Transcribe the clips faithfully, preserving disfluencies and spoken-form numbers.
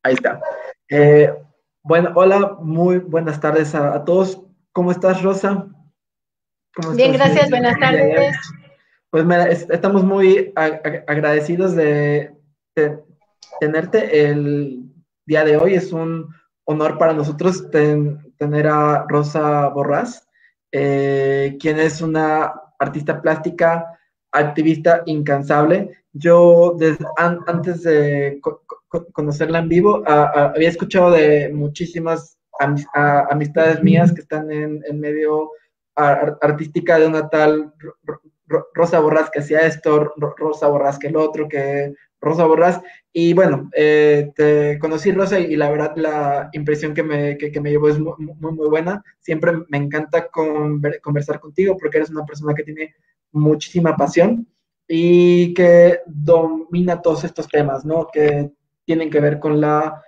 Ahí está. Eh, bueno, hola, muy buenas tardes a, a todos. ¿Cómo estás, Rosa? ¿Cómo Bien, estás el, gracias, buenas el día de hoy? tardes. Pues mira, es- estamos muy a- a- agradecidos de, de tenerte el día de hoy. Es un honor para nosotros ten- tener a Rosa Borrás, eh, quien es una artista plástica, activista incansable. Yo, des- an- antes de co- co- conocerla en vivo, a- a- había escuchado de muchísimas amis- a- amistades mías que están en, en medio ar- artística de una tal Rosa Borrás que hacía esto, Rosa Borrás que el otro, que Rosa Borrás. Y bueno, eh, te conocí, Rosa, y la verdad la impresión que me, que, que me llevó es muy, muy, muy, buena. Siempre me encanta conver, conversar contigo porque eres una persona que tiene muchísima pasión y que domina todos estos temas, ¿no? Que tienen que ver con la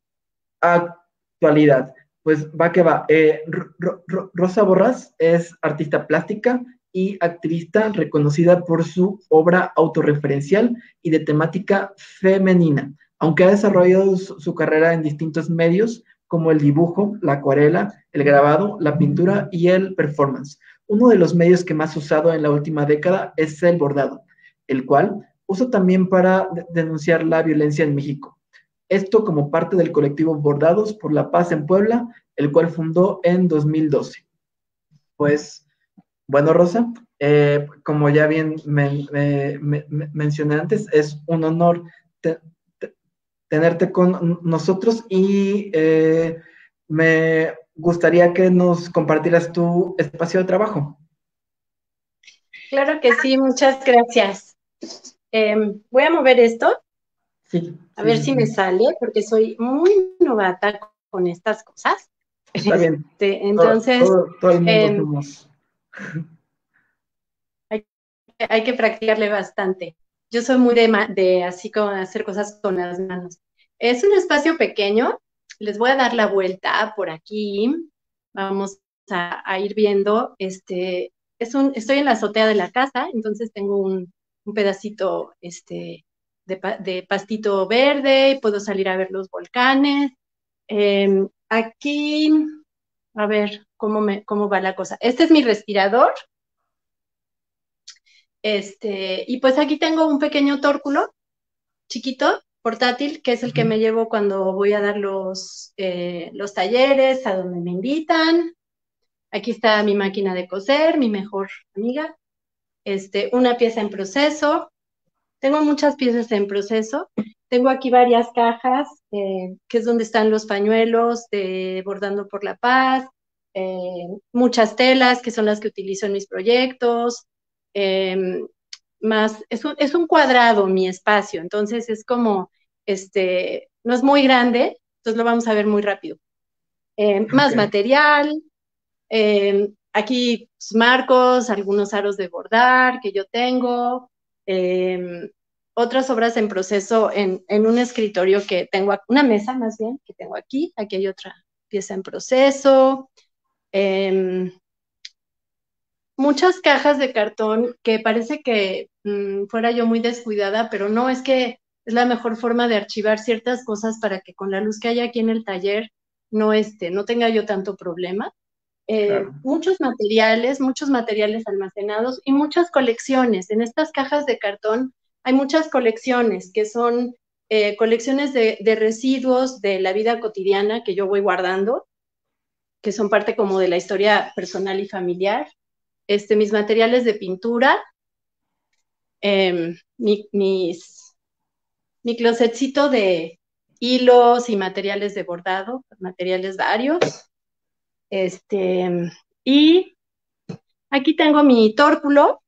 actualidad. Pues va que va. Eh, Ro- Ro- Rosa Borrás es artista plástica y activista reconocida por su obra autorreferencial y de temática femenina, aunque ha desarrollado su, su carrera en distintos medios como el dibujo, la acuarela, el grabado, la pintura y el performance. Uno de los medios que más usado en la última década es el bordado, el cual usa también para denunciar la violencia en México. Esto como parte del colectivo Bordados por la Paz en Puebla, el cual fundó en dos mil doce. Pues, bueno, Rosa, eh, como ya bien me, me, me, mencioné antes, es un honor te, te, tenerte con nosotros y eh, me gustaría que nos compartieras tu espacio de trabajo. Claro que sí, muchas gracias. Eh, voy a mover esto, Sí, a sí, ver sí, si me sí. sale, porque soy muy novata con estas cosas. Está bien. Este, Todo, entonces, todo, todo el mundo eh, somos. hay, hay, que practicarle bastante. Yo soy muy de, de así como hacer cosas con las manos. Es un espacio pequeño, les voy a dar la vuelta por aquí. Vamos a, a ir viendo, este, es un, estoy en la azotea de la casa, entonces tengo un, un pedacito este, de, de, pastito verde, puedo salir a ver los volcanes. Eh, aquí, a ver cómo, me, cómo va la cosa. Este es mi respirador. Este, y pues aquí tengo un pequeño tórculo chiquito, portátil, que es el que me llevo cuando voy a dar los, eh, los talleres, a donde me invitan. Aquí está mi máquina de coser, mi mejor amiga. Este, una pieza en proceso. Tengo muchas piezas en proceso. Tengo aquí varias cajas, eh, que es donde están los pañuelos de Bordando por la Paz, eh, muchas telas, que son las que utilizo en mis proyectos. Eh, más, es un, es un cuadrado mi espacio, entonces es como, este, no es muy grande, entonces lo vamos a ver muy rápido. Eh, Ok. más material, eh, aquí pues, marcos, algunos aros de bordar que yo tengo, eh, otras obras en proceso en, en, un escritorio que tengo, una mesa más bien, que tengo aquí, aquí hay otra pieza en proceso, eh, muchas cajas de cartón que parece que mmm, fuera yo muy descuidada, pero no, es que es la mejor forma de archivar ciertas cosas para que con la luz que hay aquí en el taller no, este, no tenga yo tanto problema. Eh, Claro. muchos materiales, muchos materiales almacenados y muchas colecciones. En estas cajas de cartón hay muchas colecciones que son eh, colecciones de, de residuos de la vida cotidiana que yo voy guardando, que son parte como de la historia personal y familiar. Este, mis materiales de pintura, eh, mi, mis, mi closetcito de hilos y materiales de bordado, materiales varios. Este, y aquí tengo mi tórculo,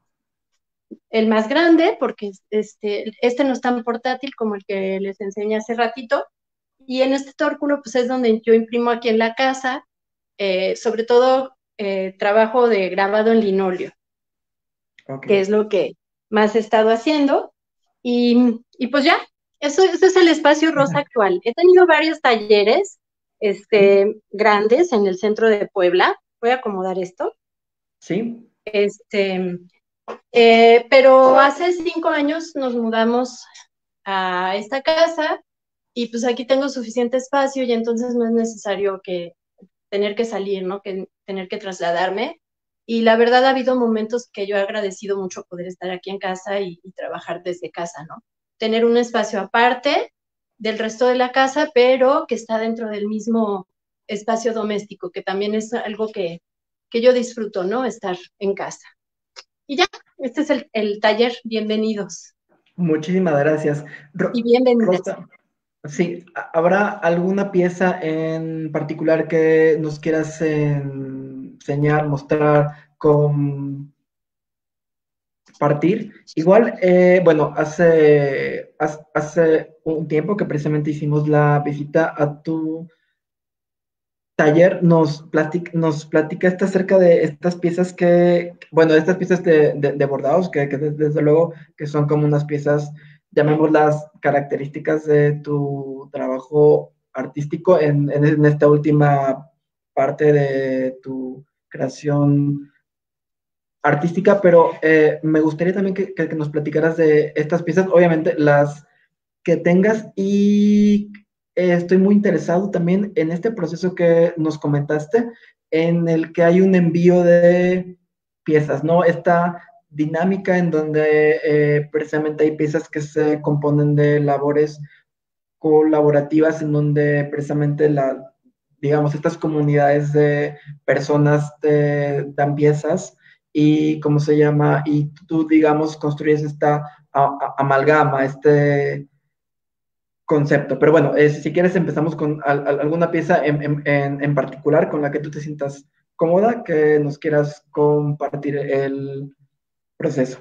el más grande, porque este, este no es tan portátil como el que les enseñé hace ratito. Y en este tórculo, pues es donde yo imprimo aquí en la casa, eh, sobre todo eh, trabajo de grabado en linóleo, Ok. que es lo que más he estado haciendo. Y, y pues ya, eso, eso es el espacio rosa actual. He tenido varios talleres Sí, este, grandes en el centro de Puebla. Voy a acomodar esto. sí. Este, eh, pero hace cinco años nos mudamos a esta casa y pues aquí tengo suficiente espacio y entonces no es necesario que tener que salir, ¿no? Que tener que trasladarme. Y la verdad ha habido momentos que yo he agradecido mucho poder estar aquí en casa y, y trabajar desde casa, ¿no? Tener un espacio aparte del resto de la casa, pero que está dentro del mismo espacio doméstico, que también es algo que, que yo disfruto, ¿no? Estar en casa. Y ya, este es el, el taller. Bienvenidos. Muchísimas gracias. Y Ro- bienvenidas. Rosa, sí, ¿habrá alguna pieza en particular que nos quieras enseñar, mostrar, compartir? Igual, eh, bueno, hace, hace un tiempo que precisamente hicimos la visita a tu taller, nos, platic, nos platicaste acerca de estas piezas que, bueno, estas piezas de, de, de bordados, que, que, desde luego que son como unas piezas, llamémoslas características de tu trabajo artístico en, en, en esta última parte de tu creación artística, pero eh, me gustaría también que, que, que nos platicaras de estas piezas, obviamente las que tengas y eh, estoy muy interesado también en este proceso que nos comentaste, en el que hay un envío de piezas, ¿no? Esta dinámica en donde eh, precisamente hay piezas que se componen de labores colaborativas, en donde precisamente la, digamos, estas comunidades de personas te dan piezas y, ¿cómo se llama? Y tú, digamos, construyes esta a, a, amalgama, este concepto. Pero bueno, eh, si quieres empezamos con al, al, alguna pieza en, en, en, particular con la que tú te sientas cómoda, que nos quieras compartir el proceso.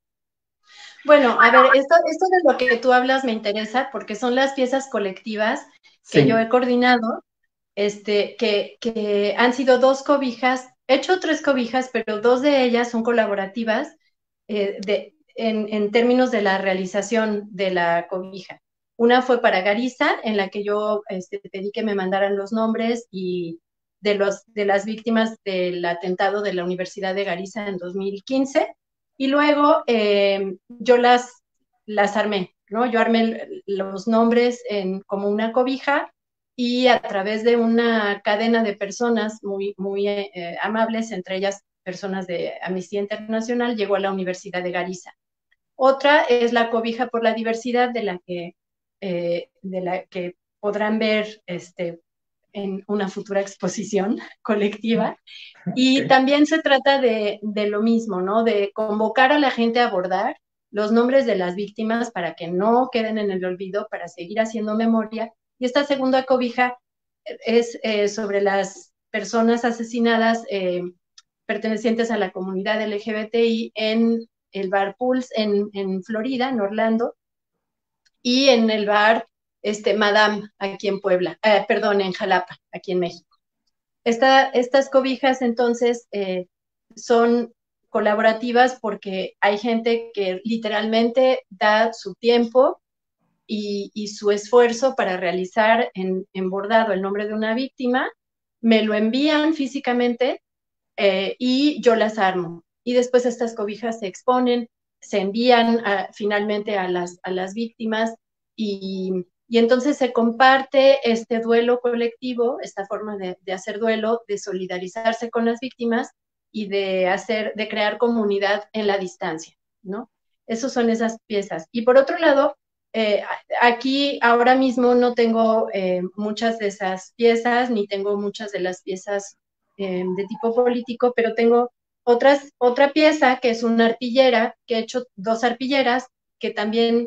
Bueno, a ver, esto, esto de lo que tú hablas me interesa porque son las piezas colectivas que yo Sí. he coordinado, este, que, que han sido dos cobijas, he hecho tres cobijas, pero dos de ellas son colaborativas eh, de, en, en términos de la realización de la cobija. Una fue para Garissa, en la que yo este, pedí que me mandaran los nombres y de, los, de las víctimas del atentado de la Universidad de Garissa en dos mil quince. Y luego eh, yo las, las armé, ¿no? Yo armé los nombres en, como una cobija y a través de una cadena de personas muy, muy eh, amables, entre ellas personas de Amnistía Internacional, llegó a la Universidad de Garissa. Otra es la cobija por la diversidad, de la que, eh, de la que podrán ver este, en una futura exposición colectiva. Y Okay. también se trata de, de lo mismo, ¿no? De convocar a la gente a abordar los nombres de las víctimas para que no queden en el olvido, para seguir haciendo memoria. Y esta segunda cobija es eh, sobre las personas asesinadas eh, pertenecientes a la comunidad L G B T I en el bar Pulse en, en Florida, en Orlando, y en el bar este, Madame, aquí en Puebla, eh, perdón, en Jalapa, aquí en México. Esta, estas cobijas entonces eh, son colaborativas porque hay gente que literalmente da su tiempo y, y su esfuerzo para realizar en, en, bordado el nombre de una víctima, me lo envían físicamente eh, y yo las armo. Y después estas cobijas se exponen, se envían a, finalmente a las, a las víctimas y, y entonces se comparte este duelo colectivo, esta forma de, de hacer duelo, de solidarizarse con las víctimas y de hacer, de crear comunidad en la distancia, ¿no? Esas son esas piezas. Y por otro lado, eh, aquí ahora mismo no tengo eh, muchas de esas piezas, ni tengo muchas de las piezas eh, de tipo político, pero tengo otras, otra pieza que es una arpillera, que he hecho dos arpilleras que también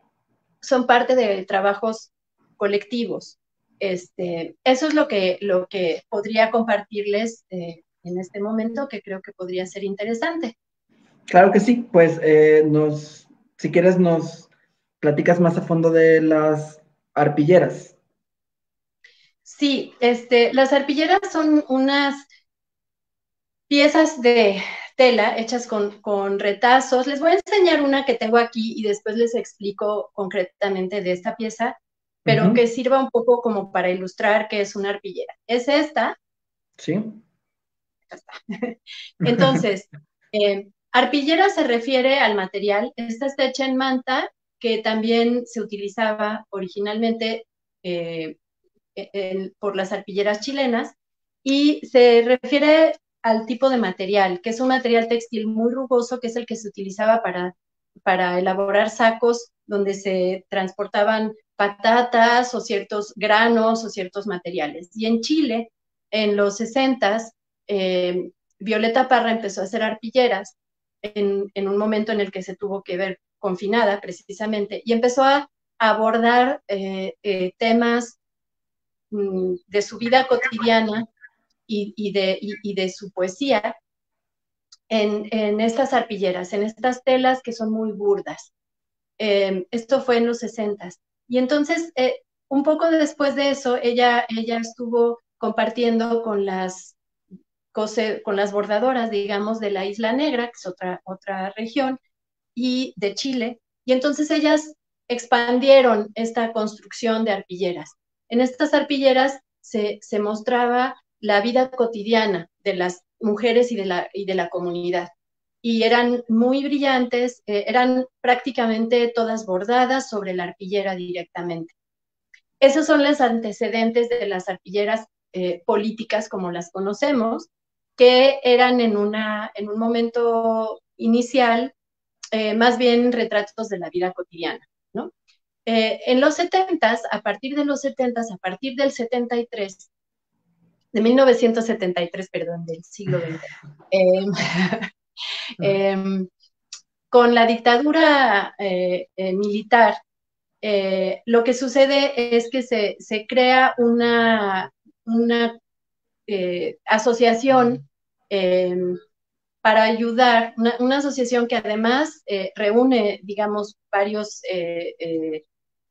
son parte de trabajos colectivos. Este, eso es lo que, lo que podría compartirles eh, en este momento, que creo que podría ser interesante. Claro que sí, pues eh, nos, si quieres nos platicas más a fondo de las arpilleras. Sí, este, las arpilleras son unas piezas de tela hechas con, con retazos. Les voy a enseñar una que tengo aquí y después les explico concretamente de esta pieza, pero Uh-huh. que sirva un poco como para ilustrar qué es una arpillera. Es esta. Sí. Entonces, eh, arpillera se refiere al material. Esta está hecha en manta, que también se utilizaba originalmente eh, el, por las arpilleras chilenas, y se refiere al tipo de material, que es un material textil muy rugoso, que es el que se utilizaba para, para elaborar sacos donde se transportaban patatas o ciertos granos o ciertos materiales. Y en Chile, en los sesentas, eh, Violeta Parra empezó a hacer arpilleras en, en un momento en el que se tuvo que ver confinada precisamente, y empezó a, a abordar eh, eh, temas mm, de su vida cotidiana y, y, de, y, y de su poesía en, en, estas arpilleras, en estas telas que son muy burdas. Eh, esto fue en los sesentas. Y entonces, eh, un poco después de eso, ella, ella estuvo compartiendo con las, cose, con las bordadoras, digamos, de la Isla Negra, que es otra, otra región, y de Chile. Y entonces ellas expandieron esta construcción de arpilleras. En estas arpilleras se, se mostraba la vida cotidiana de las mujeres y de la, y de la comunidad. Y eran muy brillantes, eh, eran prácticamente todas bordadas sobre la arpillera directamente. Esos son los antecedentes de las arpilleras eh, políticas como las conocemos, que eran en, una, en un momento inicial eh, más bien retratos de la vida cotidiana, ¿no? Eh, en los setentas, a partir de los setentas, a partir del setenta y tres, de mil novecientos setenta y tres, perdón, del siglo veinte, eh, eh, con la dictadura eh, eh, militar, eh, lo que sucede es que se, se crea una, una eh, asociación eh, para ayudar, una, una, asociación que además eh, reúne, digamos, varios, eh, eh,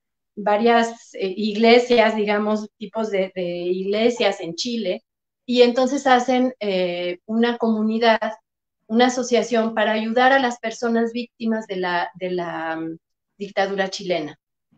varias eh, iglesias, digamos, tipos de, de, iglesias en Chile, y entonces hacen eh, una comunidad, una asociación para ayudar a las personas víctimas de la, de la um, dictadura chilena.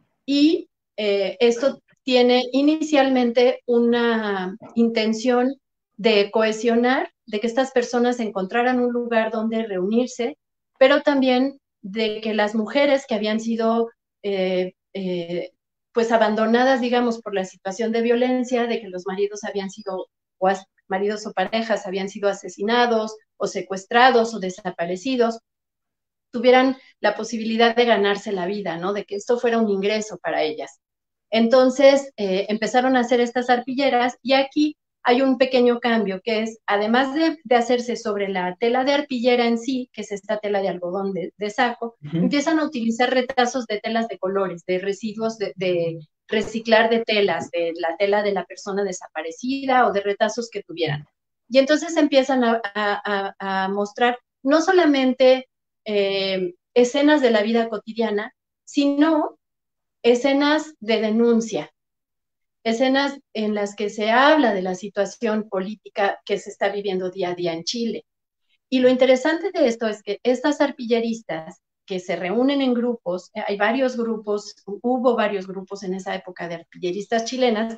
Y eh, esto tiene inicialmente una intención de cohesionar, de que estas personas encontraran un lugar donde reunirse, pero también de que las mujeres que habían sido eh, eh, pues abandonadas, digamos, por la situación de violencia, de que los maridos habían sido, o maridos o parejas habían sido asesinados o secuestrados o desaparecidos, tuvieran la posibilidad de ganarse la vida, ¿no? De que esto fuera un ingreso para ellas. Entonces, eh, empezaron a hacer estas arpilleras, y aquí hay un pequeño cambio, que es, además de, de hacerse sobre la tela de arpillera en sí, que es esta tela de algodón de, de saco, uh-huh. empiezan a utilizar retazos de telas de colores, de residuos de, de reciclar de telas, de la tela de la persona desaparecida o de retazos que tuvieran. Y entonces empiezan a, a, a mostrar no solamente eh, escenas de la vida cotidiana, sino escenas de denuncia, escenas en las que se habla de la situación política que se está viviendo día a día en Chile. Y lo interesante de esto es que estas arpilleristas que se reúnen en grupos, hay varios grupos, hubo varios grupos en esa época de arpilleristas chilenas,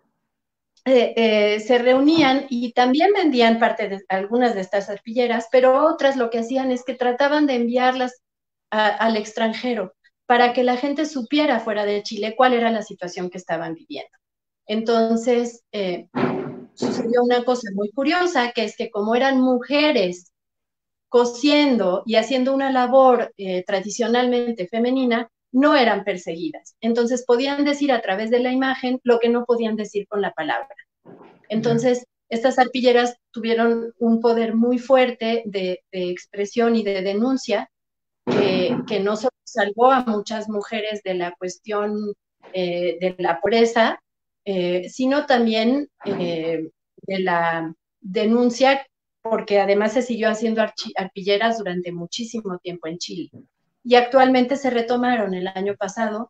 eh, eh, se reunían y también vendían parte de algunas de estas arpilleras, pero otras lo que hacían es que trataban de enviarlas a, al extranjero, para que la gente supiera fuera de Chile cuál era la situación que estaban viviendo. Entonces, eh, sucedió una cosa muy curiosa, que es que como eran mujeres cosiendo y haciendo una labor eh, tradicionalmente femenina, no eran perseguidas. Entonces, podían decir a través de la imagen lo que no podían decir con la palabra. Entonces, estas arpilleras tuvieron un poder muy fuerte de, de expresión y de denuncia, que, que no solo salvó a muchas mujeres de la cuestión eh, de la pobreza, eh, sino también eh, de la denuncia, porque además se siguió haciendo arpilleras durante muchísimo tiempo en Chile. Y actualmente se retomaron el año pasado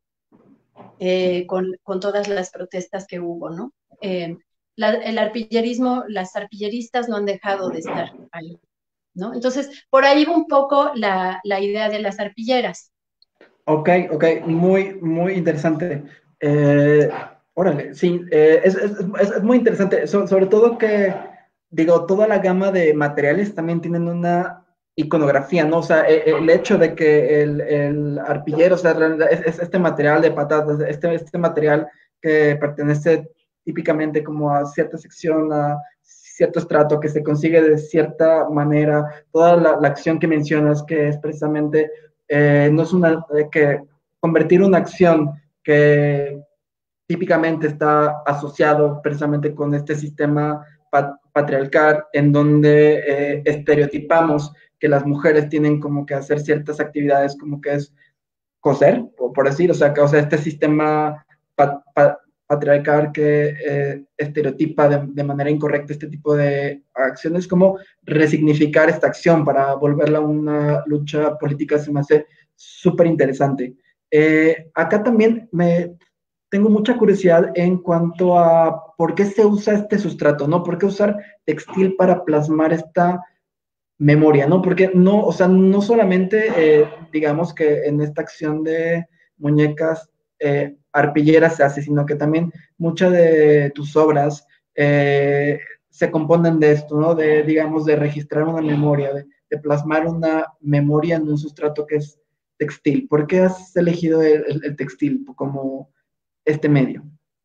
eh, con, con todas las protestas que hubo, ¿no? Eh, la, el arpillerismo, las arpilleristas no han dejado de estar ahí, ¿no? Entonces, por ahí va un poco la, la idea de las arpilleras. Ok, ok, muy, muy interesante. Eh, órale, sí, eh, es, es, es, es muy interesante, so, sobre todo que, digo, toda la gama de materiales también tienen una iconografía, ¿no? O sea, el, el hecho de que el, el arpillero, o sea, es, es este material de patatas, este, este material que pertenece típicamente como a cierta sección, a cierto estrato, que se consigue de cierta manera, toda la, la acción que mencionas, que es precisamente, eh, no es una, eh, que convertir una acción que típicamente está asociado precisamente con este sistema pat patriarcal en donde eh, estereotipamos que las mujeres tienen como que hacer ciertas actividades como que es coser, por, por decir, o sea, que, o sea, este sistema pat, pat, patriarcal que eh, estereotipa de, de, manera incorrecta este tipo de acciones, como resignificar esta acción para volverla una lucha política, se me hace súper interesante. Eh, acá también me tengo mucha curiosidad en cuanto a por qué se usa este sustrato, ¿no? ¿Por qué usar textil para plasmar esta memoria, ¿no? Porque no, o sea, no solamente, eh, digamos que en esta acción de muñecas eh, arpilleras se hace, sino que también muchas de tus obras eh, se componen de esto, ¿no? De, digamos, de registrar una memoria, de, de, plasmar una memoria en un sustrato que es textil. ¿Por qué has elegido el, el, el textil como este medio?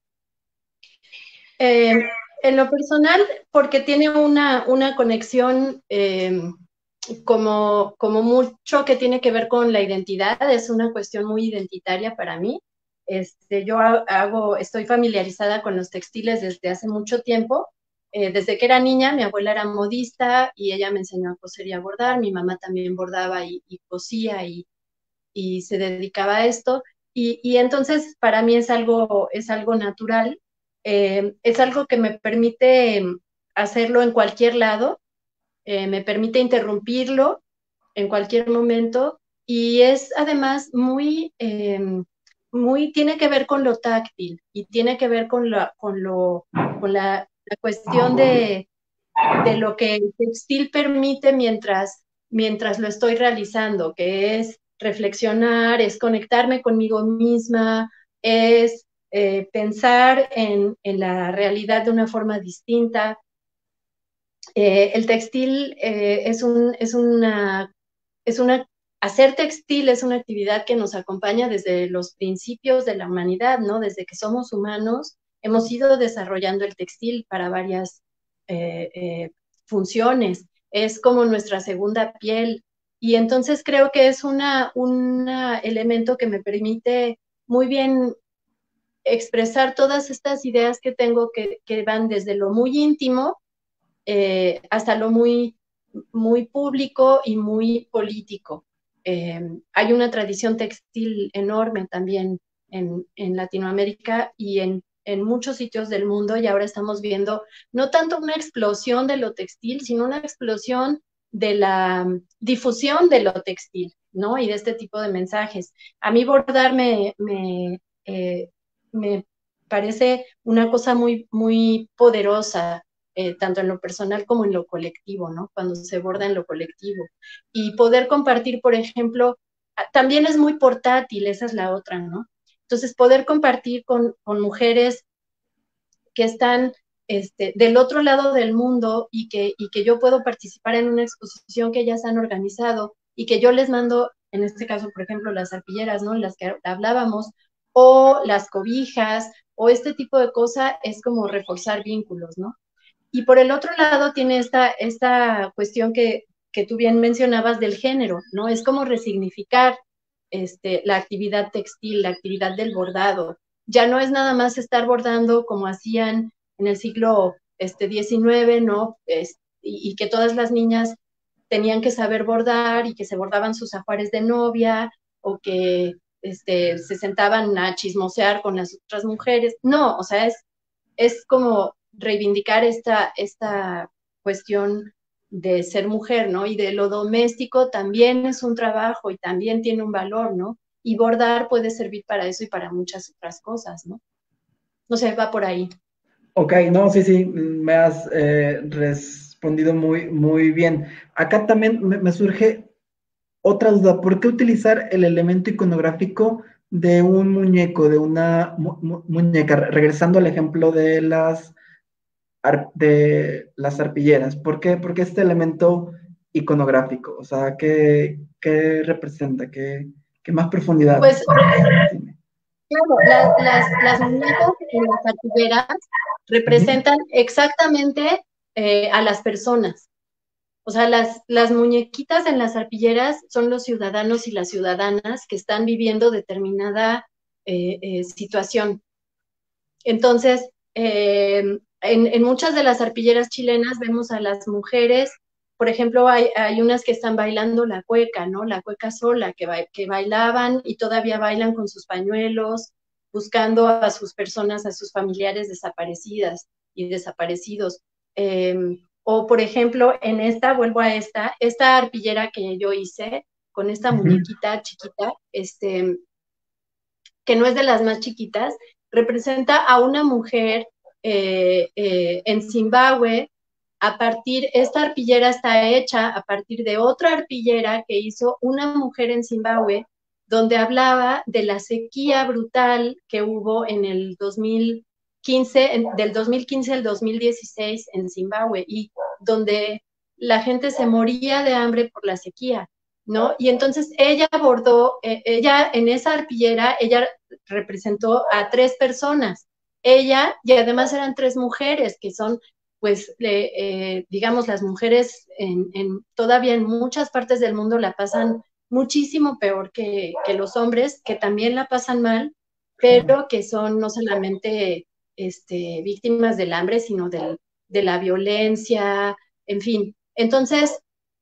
Eh, en lo personal, porque tiene una, una conexión eh, como, como mucho que tiene que ver con la identidad, es una cuestión muy identitaria para mí. Este, yo hago, estoy familiarizada con los textiles desde hace mucho tiempo. Eh, desde que era niña, mi abuela era modista y ella me enseñó a coser y a bordar. Mi mamá también bordaba y, y cosía y, y se dedicaba a esto. Y, y entonces para mí es algo, es algo natural, eh, es algo que me permite hacerlo en cualquier lado, eh, me permite interrumpirlo en cualquier momento y es además muy, eh, muy, tiene que ver con lo táctil y tiene que ver con, la, con, lo, con la, la cuestión de, de lo que el textil permite mientras, mientras lo estoy realizando, que es reflexionar, es conectarme conmigo misma, es eh, pensar en, en, la realidad de una forma distinta. Eh, el textil eh, es, un, es, una, es una, hacer textil es una actividad que nos acompaña desde los principios de la humanidad, ¿no? Desde que somos humanos hemos ido desarrollando el textil para varias eh, eh, funciones, es como nuestra segunda piel y entonces creo que es una, un elemento que me permite muy bien expresar todas estas ideas que tengo que, que van desde lo muy íntimo eh, hasta lo muy, muy público y muy político. Eh, hay una tradición textil enorme también en, en Latinoamérica y en, en, muchos sitios del mundo y ahora estamos viendo no tanto una explosión de lo textil, sino una explosión de la difusión de lo textil, ¿no? Y de este tipo de mensajes. A mí bordar me, me, eh, me parece una cosa muy, muy poderosa, eh, tanto en lo personal como en lo colectivo, ¿no? Cuando se borda en lo colectivo. Y poder compartir, por ejemplo, también es muy portátil, esa es la otra, ¿no? Entonces, poder compartir con, con mujeres que están este, del otro lado del mundo y que, y que yo puedo participar en una exposición que ellas han organizado y que yo les mando, en este caso, por ejemplo, las arpilleras, ¿no? Las que hablábamos, o las cobijas, o este tipo de cosa, es como reforzar vínculos, ¿no? Y por el otro lado tiene esta, esta cuestión que, que tú bien mencionabas del género, ¿no? Es como resignificar este, la actividad textil, la actividad del bordado. Ya no es nada más estar bordando como hacían en el siglo este, diecinueve, ¿no? Es, y, y que todas las niñas tenían que saber bordar y que se bordaban sus ajuares de novia o que este, se sentaban a chismosear con las otras mujeres. No, o sea, es, es como reivindicar esta, esta cuestión de ser mujer, ¿no? Y de lo doméstico también es un trabajo y también tiene un valor, ¿no? Y bordar puede servir para eso y para muchas otras cosas, ¿no? No sé, va por ahí. Ok, no, sí, sí, me has eh, respondido muy, muy bien. Acá también me, me surge otra duda, ¿por qué utilizar el elemento iconográfico de un muñeco, de una mu mu muñeca? Regresando al ejemplo de las, de las arpilleras, ¿por qué, ¿por qué este elemento iconográfico? O sea, ¿qué, qué representa? ¿Qué, qué más profundidad Pues tiene? Claro, las, las, las muñecas en las arpilleras Ujú. representan exactamente eh, a las personas. O sea, las, las muñequitas en las arpilleras son los ciudadanos y las ciudadanas que están viviendo determinada eh, eh, situación. Entonces, eh, en, en, muchas de las arpilleras chilenas vemos a las mujeres, por ejemplo, hay, hay unas que están bailando la cueca, ¿no? La cueca sola, que, ba que bailaban y todavía bailan con sus pañuelos, buscando a sus personas, a sus familiares desaparecidas y desaparecidos. Eh, o, por ejemplo, en esta, vuelvo a esta, esta arpillera que yo hice con esta Ujú. muñequita chiquita, este, que no es de las más chiquitas, representa a una mujer eh, eh, en Zimbabue. A partir, esta arpillera está hecha a partir de otra arpillera que hizo una mujer en Zimbabue, donde hablaba de la sequía brutal que hubo en el dos mil quince, en, del dos mil quince al dos mil dieciséis en Zimbabue, y donde la gente se moría de hambre por la sequía, ¿no? Y entonces ella abordó, eh, ella en esa arpillera, ella representó a tres personas, ella, y además eran tres mujeres, que son, pues, eh, eh, digamos, las mujeres en, en, todavía en muchas partes del mundo la pasan muchísimo peor que, que los hombres, que también la pasan mal, pero que son no solamente este, víctimas del hambre, sino del, de la violencia, en fin. Entonces,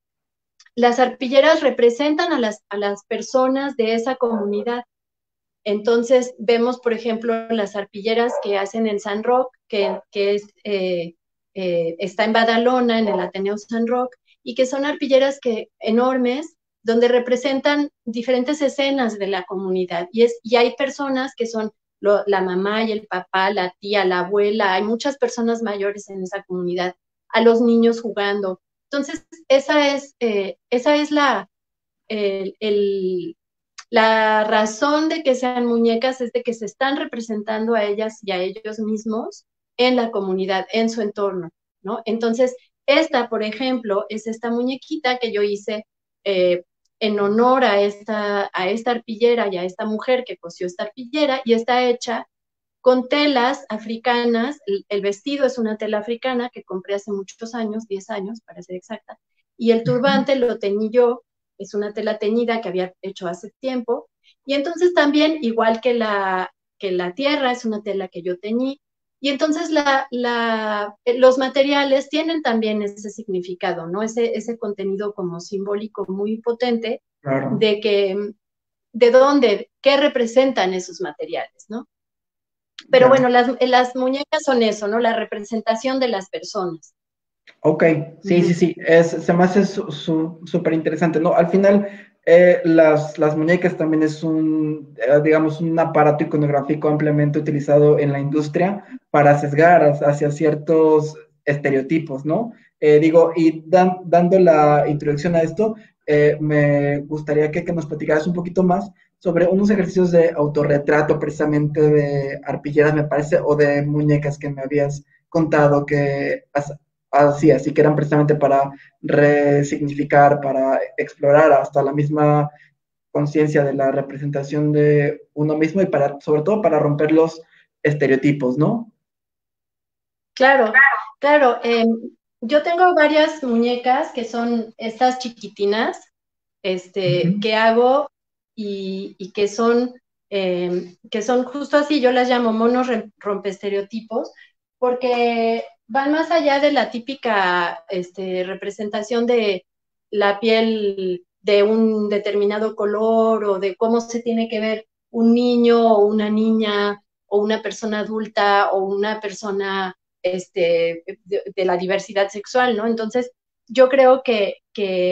las arpilleras representan a las, a las personas de esa comunidad. Entonces, vemos, por ejemplo, las arpilleras que hacen en San Roque, que, que es, eh, eh, está en Badalona, en el Ateneo San Roque, y que son arpilleras que, enormes, donde representan diferentes escenas de la comunidad. Y, es, y hay personas que son lo, la mamá y el papá, la tía, la abuela, hay muchas personas mayores en esa comunidad, a los niños jugando. Entonces, esa es, eh, esa es la, el, el la razón de que sean muñecas es de que se están representando a ellas y a ellos mismos en la comunidad, en su entorno, ¿no? Entonces, esta, por ejemplo, es esta muñequita que yo hice eh, en honor a esta, a esta arpillera y a esta mujer que cosió esta arpillera, y está hecha con telas africanas. El, el vestido es una tela africana que compré hace muchos años, diez años para ser exacta, y el turbante lo teñí yo, es una tela teñida que había hecho hace tiempo, y entonces también, igual que la, que la tierra, es una tela que yo teñí, y entonces la, la, los materiales tienen también ese significado, ¿no? Ese, ese contenido como simbólico muy potente Claro. de que, de dónde, qué representan esos materiales, ¿no? Pero Ya. bueno, las, las muñecas son eso, ¿no? La representación de las personas. Ok, Uh sí, sí, -huh. sí, es, se me hace súper su, su, interesante, ¿no? Al final, eh, las, las muñecas también es un, eh, digamos, un aparato iconográfico ampliamente utilizado en la industria para sesgar hacia ciertos estereotipos, ¿no? Eh, digo, y dan, dando la introducción a esto, eh, me gustaría que, que nos platicaras un poquito más sobre unos ejercicios de autorretrato precisamente de arpilleras, me parece, o de muñecas que me habías contado que así, así que eran precisamente para resignificar, para explorar hasta la misma conciencia de la representación de uno mismo y para, sobre todo, para romper los estereotipos, ¿no? Claro, claro. Eh, yo tengo varias muñecas que son estas chiquitinas, este, Uh-huh. que hago y, y que son, eh, que son justo así, yo las llamo monos rompe estereotipos, porque van más allá de la típica este, representación de la piel de un determinado color o de cómo se tiene que ver un niño o una niña o una persona adulta o una persona este, de, de la diversidad sexual, ¿no? Entonces, yo creo que, que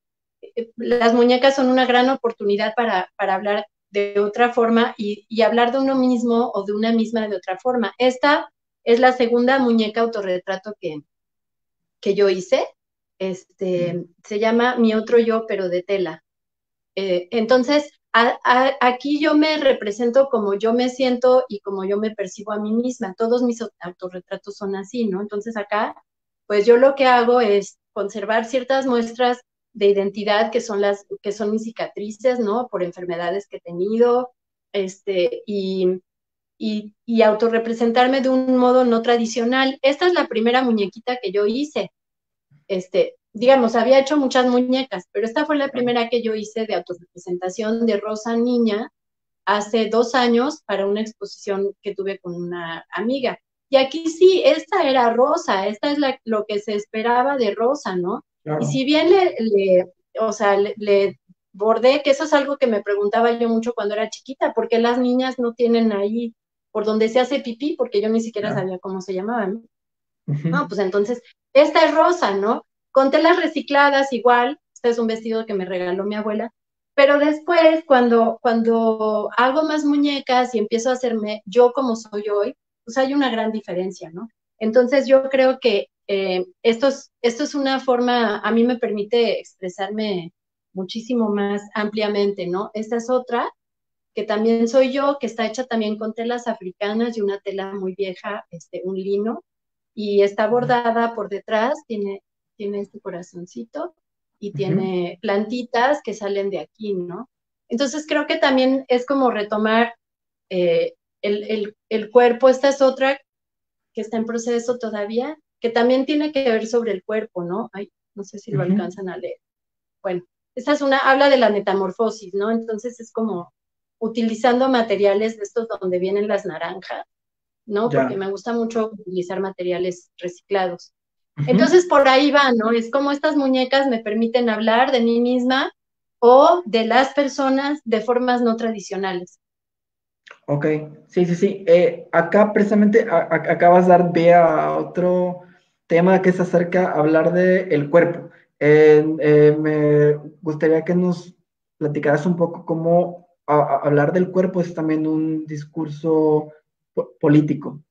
las muñecas son una gran oportunidad para, para hablar de otra forma y, y, hablar de uno mismo o de una misma de otra forma. Esta es la segunda muñeca autorretrato que, que yo hice. Este, se llama Mi otro yo, pero de tela. Eh, entonces, a, a, aquí yo me represento como yo me siento y como yo me percibo a mí misma. Todos mis autorretratos son así, ¿no? Entonces acá, pues yo lo que hago es conservar ciertas muestras de identidad que son las que son mis cicatrices, ¿no? Por enfermedades que he tenido, este, y, y, y autorrepresentarme de un modo no tradicional. Esta es la primera muñequita que yo hice. Este, digamos, había hecho muchas muñecas, pero esta fue la primera que yo hice de autorrepresentación de Rosa Niña hace dos años para una exposición que tuve con una amiga. Y aquí sí, esta era Rosa, esta es la, lo que se esperaba de Rosa, ¿no? Y Claro. si bien le, le o sea, le, le, bordé, que eso es algo que me preguntaba yo mucho cuando era chiquita, ¿por qué las niñas no tienen ahí por donde se hace pipí? Porque yo ni siquiera Claro. sabía cómo se llamaban. No, Ujú. pues entonces, esta es Rosa, ¿no? Con telas recicladas igual, este es un vestido que me regaló mi abuela, pero después, cuando, cuando hago más muñecas y empiezo a hacerme yo como soy hoy, pues hay una gran diferencia, ¿no? Entonces yo creo que eh, esto, es, esto es una forma, a mí me permite expresarme muchísimo más ampliamente, ¿no? Esta es otra, que también soy yo, que está hecha también con telas africanas y una tela muy vieja, este, un lino, y está bordada por detrás, tiene, tiene este corazoncito y Ujú. tiene plantitas que salen de aquí, ¿no? Entonces creo que también es como retomar eh, el, el, el cuerpo, esta es otra que está en proceso todavía, que también tiene que ver sobre el cuerpo, ¿no? Ay, no sé si lo Ujú. alcanzan a leer. Bueno, esta es una, habla de la metamorfosis, ¿no? Entonces es como utilizando materiales de estos donde vienen las naranjas, ¿no? Porque Ya. me gusta mucho utilizar materiales reciclados. Ujú. Entonces por ahí va, ¿no? Es como estas muñecas me permiten hablar de mí misma o de las personas de formas no tradicionales. Ok, sí, sí, sí. Eh, acá precisamente a- a- acabas de dar pie a otro tema que se acerca a hablar del cuerpo. Eh, eh, me gustaría que nos platicaras un poco cómo a- a- hablar del cuerpo es también un discurso po- político.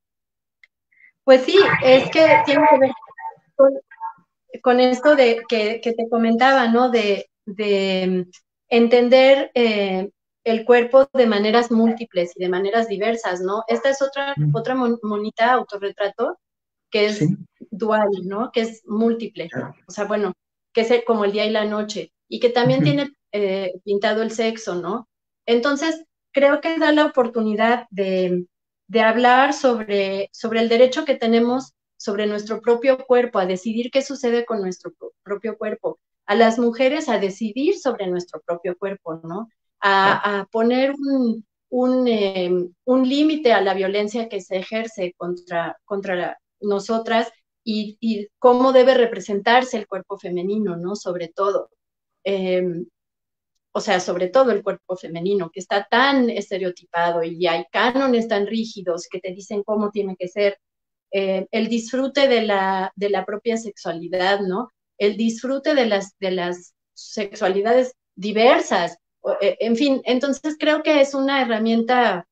Pues sí, es que tiene que ver con, con esto de que, que, te comentaba, ¿no? De, de entender eh, el cuerpo de maneras múltiples y de maneras diversas, ¿no? Esta es otra, Mm. otra monita autorretrato que Sí, es dual, ¿no? Que es múltiple. ya. O sea, bueno, que es como el día y la noche y que también Ujú. tiene eh, pintado el sexo, ¿no? Entonces, creo que da la oportunidad de, de hablar sobre, sobre el derecho que tenemos sobre nuestro propio cuerpo, a decidir qué sucede con nuestro propio cuerpo, a las mujeres a decidir sobre nuestro propio cuerpo, ¿no? Claro. A, a poner un, un, eh, un límite a la violencia que se ejerce contra, contra la, nosotras y, y, cómo debe representarse el cuerpo femenino, ¿no? Sobre todo. Eh, o sea, sobre todo el cuerpo femenino, que está tan estereotipado y hay cánones tan rígidos que te dicen cómo tiene que ser, eh, el disfrute de la, de la propia sexualidad, ¿no? El disfrute de las, de las sexualidades diversas, eh, en fin, entonces creo que es una herramienta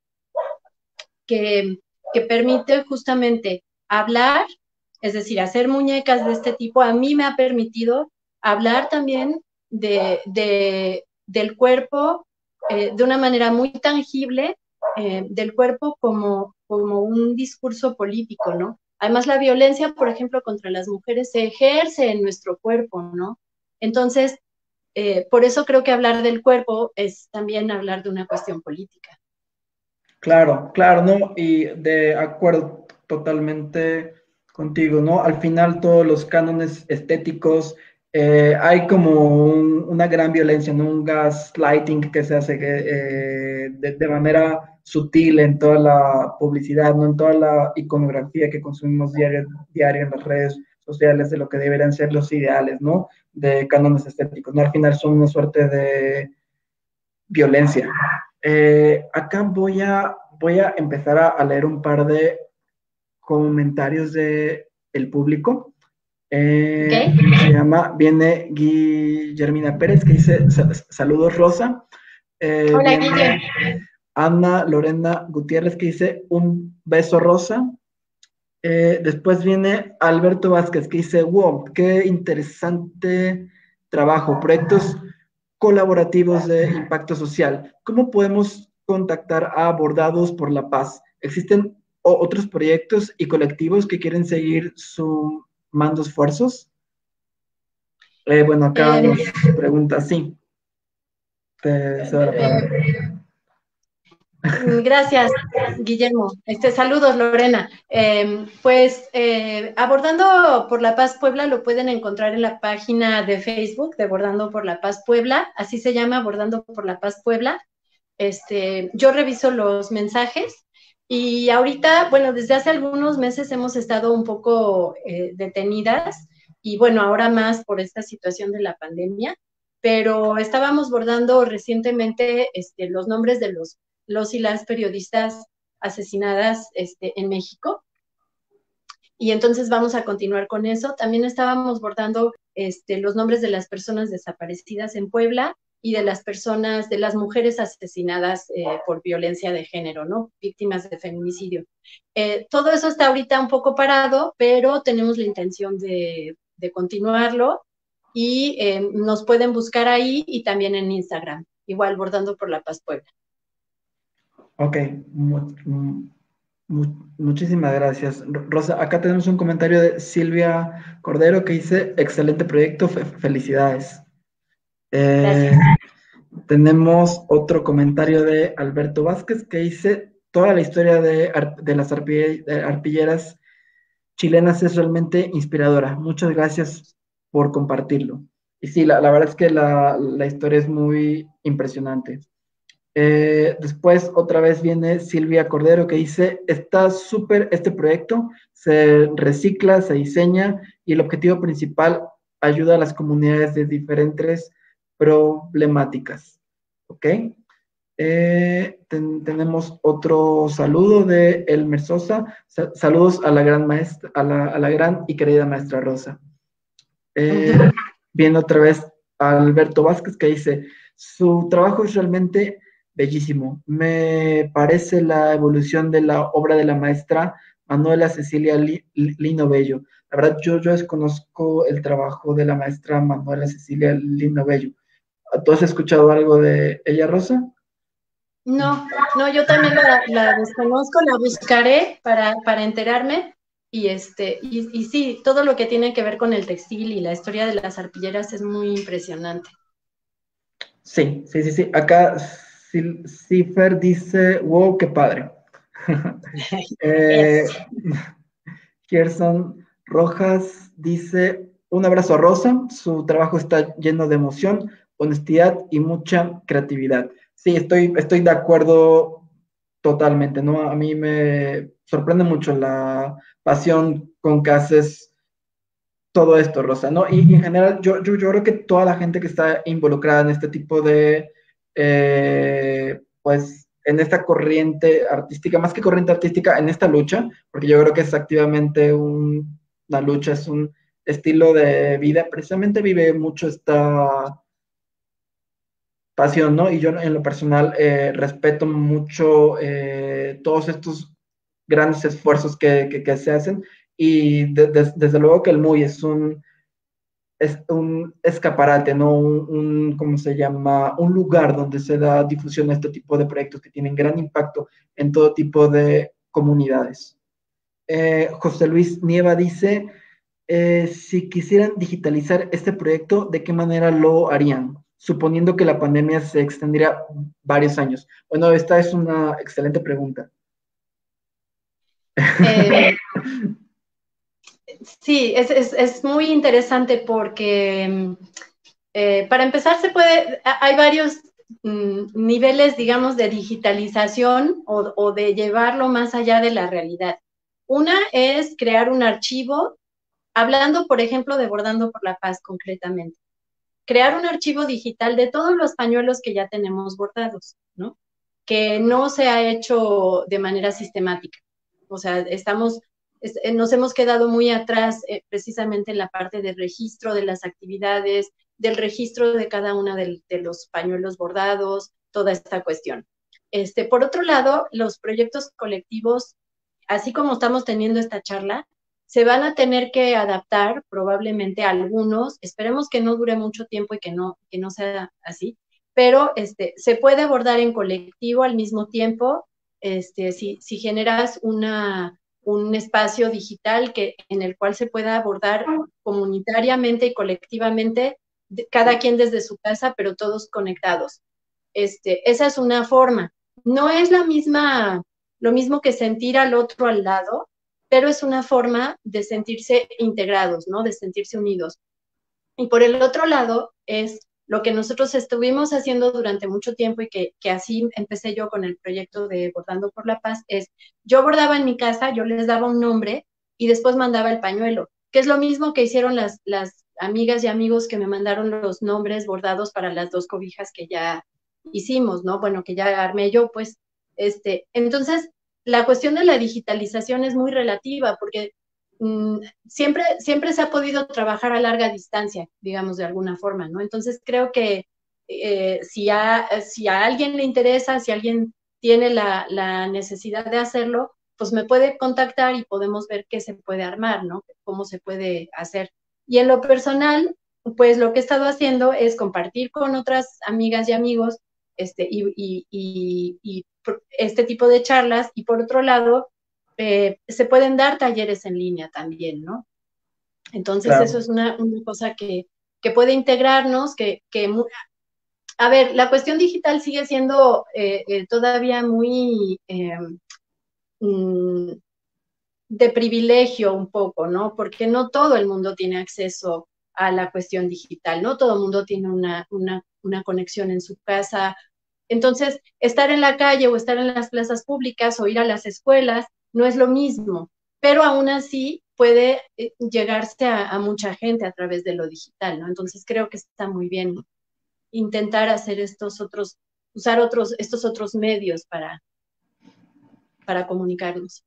que, que permite justamente hablar, es decir, hacer muñecas de este tipo. A mí me ha permitido hablar también de, de del cuerpo eh, de una manera muy tangible, eh, del cuerpo como, como un discurso político, ¿no? Además, la violencia, por ejemplo, contra las mujeres se ejerce en nuestro cuerpo, ¿no? Entonces, eh, por eso creo que hablar del cuerpo es también hablar de una cuestión política. Claro, claro, ¿no? Y de acuerdo totalmente contigo, ¿no? Al final todos los cánones estéticos, eh, hay como un- una gran violencia, ¿no? Un gaslighting que se hace eh, de, de manera sutil en toda la publicidad, ¿no? En toda la iconografía que consumimos diario, diario en las redes sociales de lo que deberían ser los ideales, ¿no? De cánones estéticos, ¿no? Al final son una suerte de violencia. Eh, acá voy a, voy a empezar a, a leer un par de comentarios de el público. ¿Ok? Eh, se llama, viene Guillermina Pérez que dice saludos Rosa. Eh, Hola, viene Guille. Ana Lorena Gutiérrez que dice un beso Rosa. Eh, después viene Alberto Vázquez que dice, wow, qué interesante trabajo, proyectos colaborativos de impacto social. ¿Cómo podemos contactar a Bordados por la Paz? ¿Existen otros proyectos y colectivos que quieren seguir sumando esfuerzos? Eh, bueno, acá Eh, nos pregunta, sí, te cedo la eh, palabra. Gracias, Guillermo. Este, saludos, Lorena. Eh, pues eh, Abordando por la Paz Puebla lo pueden encontrar en la página de Facebook de Abordando por la Paz Puebla, así se llama, Abordando por la Paz Puebla. Este, yo reviso los mensajes y ahorita, bueno, desde hace algunos meses hemos estado un poco eh, detenidas y bueno, ahora más por esta situación de la pandemia, pero estábamos bordando recientemente este, los nombres de los, los y las periodistas asesinadas este, en México. Y entonces vamos a continuar con eso. También estábamos bordando este, los nombres de las personas desaparecidas en Puebla y de las personas, de las mujeres asesinadas eh, por violencia de género, ¿no? Víctimas de feminicidio. Eh, todo eso está ahorita un poco parado, pero tenemos la intención de, de continuarlo y eh, nos pueden buscar ahí y también en Instagram, igual Bordando por la Paz Puebla. Ok, mu- mu- muchísimas gracias. Rosa, acá tenemos un comentario de Silvia Cordero que dice, excelente proyecto, fe- felicidades. Eh, Gracias. Tenemos otro comentario de Alberto Vázquez que dice, toda la historia de, ar- de las arpille- de arpilleras chilenas es realmente inspiradora. Muchas gracias por compartirlo. Y sí, la, la verdad es que la, la historia es muy impresionante. Eh, después otra vez viene Silvia Cordero que dice, está súper este proyecto, se recicla, se diseña y el objetivo principal ayuda a las comunidades de diferentes problemáticas. ¿Ok? Eh, ten- tenemos otro saludo de Elmer Sosa. Sa- saludos a la gran maestra, a la, a la gran y querida maestra Rosa. Eh, Viene otra vez a Alberto Vázquez que dice, su trabajo es realmente bellísimo. Me parece la evolución de la obra de la maestra Manuela Cecilia Li- Lino Bello. La verdad, yo, yo desconozco el trabajo de la maestra Manuela Cecilia Lino Bello. ¿Tú has escuchado algo de ella, Rosa? No, no, yo también la, la desconozco, la buscaré para, para enterarme. Y este, y, y sí, todo lo que tiene que ver con el textil y la historia de las arpilleras es muy impresionante. Sí, sí, sí, sí. Acá Sil- Cifer dice, wow, qué padre. Es. Eh, Gerson Rojas dice, un abrazo a Rosa, su trabajo está lleno de emoción, honestidad y mucha creatividad. Sí, estoy, estoy de acuerdo totalmente, ¿no? A mí me sorprende mucho la pasión con que haces todo esto, Rosa, ¿no? Y, y en general, yo, yo, yo creo que toda la gente que está involucrada en este tipo de, eh, pues, en esta corriente artística, más que corriente artística, en esta lucha, porque yo creo que es activamente un- una lucha, es un estilo de vida, precisamente vive mucho esta pasión, ¿no? Y yo en lo personal eh, respeto mucho eh, todos estos grandes esfuerzos que, que, que se hacen y de, de, desde luego que el M U Y es un es un escaparate, ¿no? Un, un, ¿cómo se llama? Un lugar donde se da difusión a este tipo de proyectos que tienen gran impacto en todo tipo de comunidades. Eh, José Luis Nieva dice, eh, si quisieran digitalizar este proyecto, ¿de qué manera lo harían? Suponiendo que la pandemia se extendiera varios años. Bueno, esta es una excelente pregunta. Eh, sí, es, es, es, muy interesante porque eh, para empezar se puede, hay varios mm, niveles, digamos, de digitalización o, o de llevarlo más allá de la realidad. Una es crear un archivo, hablando, por ejemplo, de Bordando por la Paz concretamente. Crear un archivo digital de todos los pañuelos que ya tenemos bordados, ¿no? Que no se ha hecho de manera sistemática. O sea, estamos, es, eh, nos hemos quedado muy atrás eh, precisamente en la parte del registro de las actividades, del registro de cada una de, de los pañuelos bordados, toda esta cuestión. Este, por otro lado, los proyectos colectivos, así como estamos teniendo esta charla, se van a tener que adaptar probablemente a algunos, esperemos que no dure mucho tiempo y que no, que no sea así, pero este, se puede abordar en colectivo al mismo tiempo, este, si, si generas una, un espacio digital que, en el cual se pueda abordar comunitariamente y colectivamente, cada quien desde su casa, pero todos conectados. Este, esa es una forma. no es la misma, lo mismo que sentir al otro al lado, pero es una forma de sentirse integrados, ¿no? De sentirse unidos. Y por el otro lado es lo que nosotros estuvimos haciendo durante mucho tiempo y que, que así empecé yo con el proyecto de Bordando por la Paz, es yo bordaba en mi casa, yo les daba un nombre y después mandaba el pañuelo, que es lo mismo que hicieron las, las amigas y amigos que me mandaron los nombres bordados para las dos cobijas que ya hicimos, ¿no? Bueno, que ya armé yo, pues, este, entonces, la cuestión de la digitalización es muy relativa, porque mmm, siempre, siempre se ha podido trabajar a larga distancia, digamos, de alguna forma, ¿no? Entonces, creo que eh, si, a, si a alguien le interesa, si alguien tiene la, la necesidad de hacerlo, pues me puede contactar y podemos ver qué se puede armar, ¿no? Cómo se puede hacer. Y en lo personal, pues lo que he estado haciendo es compartir con otras amigas y amigos este, y, y, y, y este tipo de charlas, y por otro lado, eh, se pueden dar talleres en línea también, ¿no? Entonces, eso Claro. es una, una cosa que, que puede integrarnos, que, que, a ver, la cuestión digital sigue siendo eh, eh, todavía muy eh, mm, de privilegio un poco, ¿no? Porque no todo el mundo tiene acceso a la cuestión digital, no todo el mundo tiene una, una, una conexión en su casa. Entonces, estar en la calle o estar en las plazas públicas o ir a las escuelas no es lo mismo, pero aún así puede eh, llegarse a, a mucha gente a través de lo digital, ¿no? Entonces, creo que está muy bien intentar hacer estos otros, usar otros, estos otros medios para, para comunicarnos.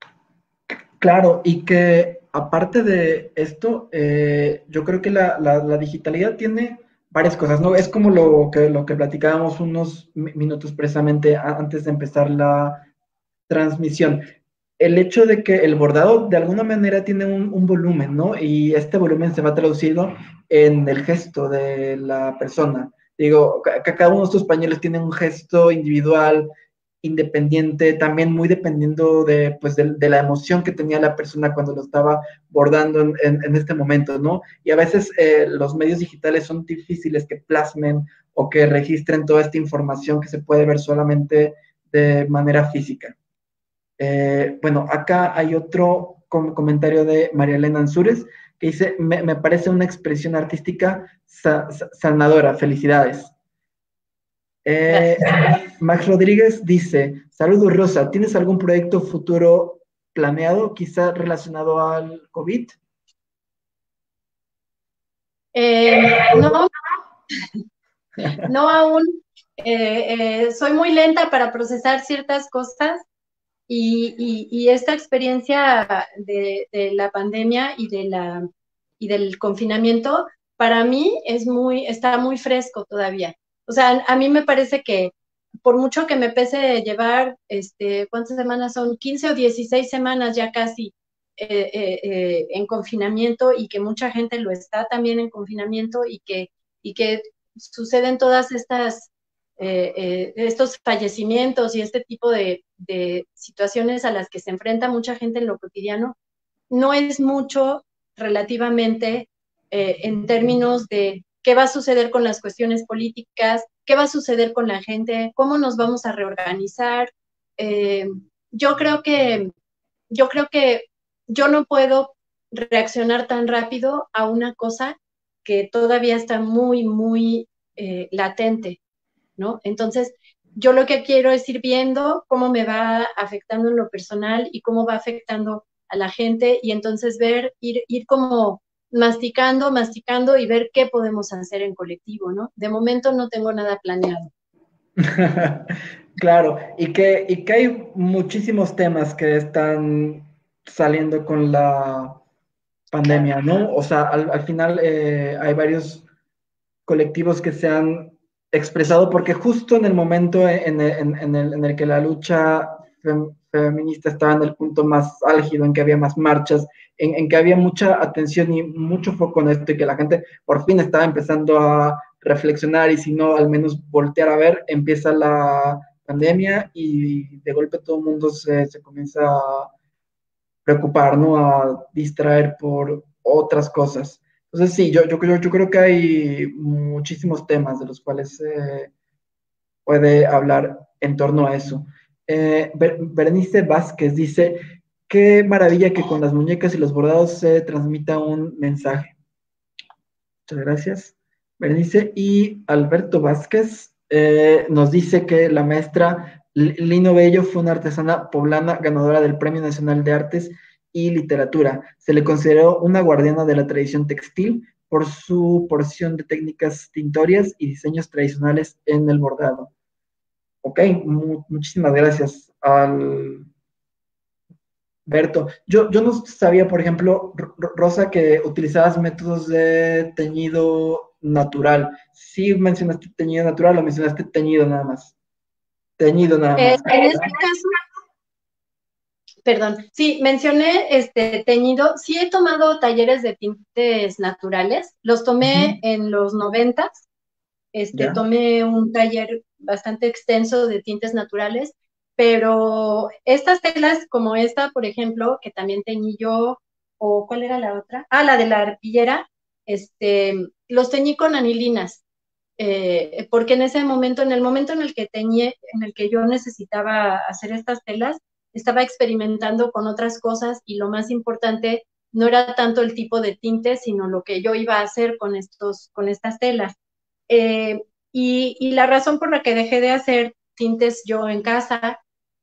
Claro, y que aparte de esto, eh, yo creo que la, la, la, digitalidad tiene varias cosas, ¿no? Es como lo que, lo que platicábamos unos minutos precisamente antes de empezar la transmisión. El hecho de que el bordado de alguna manera tiene un, un volumen, ¿no? Y este volumen se va traducido en el gesto de la persona. Digo, que cada uno de estos pañuelos tiene un gesto individual, independiente, también muy dependiendo de, pues, de, de, la emoción que tenía la persona cuando lo estaba bordando en, en, en este momento, ¿no? Y a veces eh, los medios digitales son difíciles que plasmen o que registren toda esta información que se puede ver solamente de manera física. Eh, bueno, acá hay otro com comentario de María Elena Ansúrez que dice, me, me parece una expresión artística sa sa sanadora, felicidades. Eh, Max Rodríguez dice, saludos Rosa, ¿tienes algún proyecto futuro planeado, quizá relacionado al COVID? Eh, no, no aún. Eh, eh, soy muy lenta para procesar ciertas cosas y, y, y esta experiencia de, de, la pandemia y, de la, y del confinamiento para mí es muy, está muy fresco todavía. O sea, a mí me parece que por mucho que me pese llevar, este, ¿cuántas semanas son? quince o dieciséis semanas ya casi eh, eh, eh, en confinamiento, y que mucha gente lo está también en confinamiento, y que, y que suceden todas estas, eh, eh, estos fallecimientos y este tipo de, de situaciones a las que se enfrenta mucha gente en lo cotidiano, no es mucho relativamente eh, en términos de qué va a suceder con las cuestiones políticas, qué va a suceder con la gente, cómo nos vamos a reorganizar. Eh, yo creo que, yo creo que yo no puedo reaccionar tan rápido a una cosa que todavía está muy, muy eh, latente, ¿no? Entonces, yo lo que quiero es ir viendo cómo me va afectando en lo personal y cómo va afectando a la gente, y entonces ver, ir, ir como masticando, masticando y ver qué podemos hacer en colectivo, ¿no? De momento no tengo nada planeado. Claro, y que, y que hay muchísimos temas que están saliendo con la pandemia, ¿no? O sea, al, al final eh, hay varios colectivos que se han expresado porque justo en el momento en, en, en, el, en el que la lucha fem, feminista estaba en el punto más álgido, en que había más marchas, en, en que había mucha atención y mucho foco en esto, y que la gente por fin estaba empezando a reflexionar y si no, al menos voltear a ver, empieza la pandemia y de golpe todo el mundo se, se comienza a preocupar, ¿no? A distraer por otras cosas. Entonces, sí, yo, yo, yo, yo creo que hay muchísimos temas de los cuales se puede hablar en torno a eso. Eh, Berenice Vázquez dice, qué maravilla que con las muñecas y los bordados se transmita un mensaje. Muchas gracias, Berenice. Y Alberto Vázquez eh, nos dice que la maestra Lino Bello fue una artesana poblana ganadora del Premio Nacional de Artes y Literatura. Se le consideró una guardiana de la tradición textil por su porción de técnicas tintorias y diseños tradicionales en el bordado. Ok, mu muchísimas gracias, Alberto. Yo, yo no sabía, por ejemplo, Rosa, que utilizabas métodos de teñido natural. ¿Sí mencionaste teñido natural o mencionaste teñido nada más? Teñido nada Eh, más. en este caso, perdón, sí, mencioné este teñido. Sí he tomado talleres de tintes naturales. Los tomé uh-huh. en los noventas. Este, yeah. Tomé un taller bastante extenso de tintes naturales, pero estas telas como esta, por ejemplo, que también teñí yo, o ¿cuál era la otra? Ah, la de la arpillera, este, los teñí con anilinas, eh, porque en ese momento, en el momento en el que teñí, en el que yo necesitaba hacer estas telas, estaba experimentando con otras cosas y lo más importante no era tanto el tipo de tinte, sino lo que yo iba a hacer con, estos, con estas telas. Eh, y, y la razón por la que dejé de hacer tintes yo en casa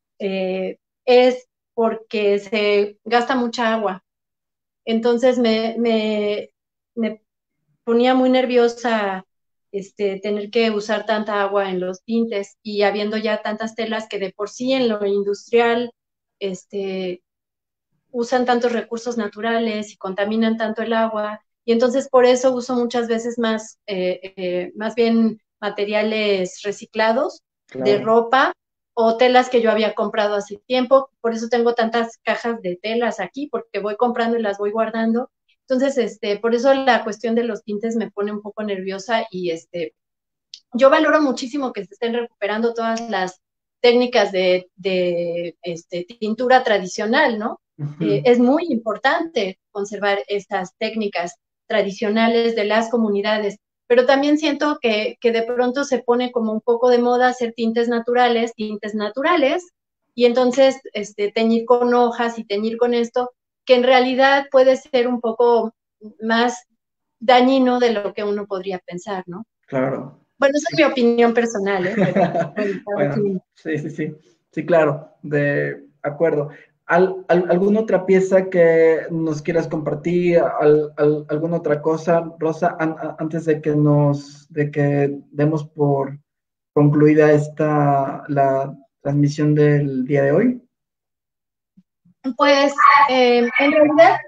eh, es porque se gasta mucha agua. Entonces me, me, me ponía muy nerviosa este, tener que usar tanta agua en los tintes y habiendo ya tantas telas que de por sí en lo industrial este, usan tantos recursos naturales y contaminan tanto el agua. Y entonces por eso uso muchas veces más, eh, eh, más bien materiales reciclados, claro, de ropa o telas que yo había comprado hace tiempo. Por eso tengo tantas cajas de telas aquí, porque voy comprando y las voy guardando. Entonces, este, por eso la cuestión de los tintes me pone un poco nerviosa y este, yo valoro muchísimo que se estén recuperando todas las técnicas de, de este, tintura tradicional, ¿no? Uh-huh. Eh, es muy importante conservar estas técnicas tradicionales de las comunidades, pero también siento que, que de pronto se pone como un poco de moda hacer tintes naturales, tintes naturales, y entonces este, teñir con hojas y teñir con esto, que en realidad puede ser un poco más dañino de lo que uno podría pensar, ¿no? Claro. Bueno, esa es mi opinión personal, ¿eh? Pero, bueno, bueno, sí, sí, sí. Sí, claro, de acuerdo. ¿Al, al, ¿Alguna otra pieza que nos quieras compartir? Al, al, ¿Alguna otra cosa, Rosa, an, a, antes de que nos, de que demos por concluida esta, la transmisión del día de hoy? Pues, eh, en realidad,